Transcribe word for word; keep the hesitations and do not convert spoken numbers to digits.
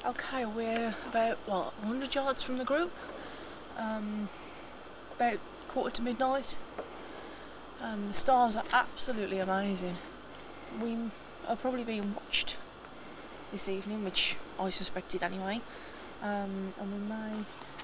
Okay, we're about, what, one hundred yards from the group, um, about quarter to midnight. Um, the stars are absolutely amazing. We are probably being watched this evening, which I suspected anyway, um, and we may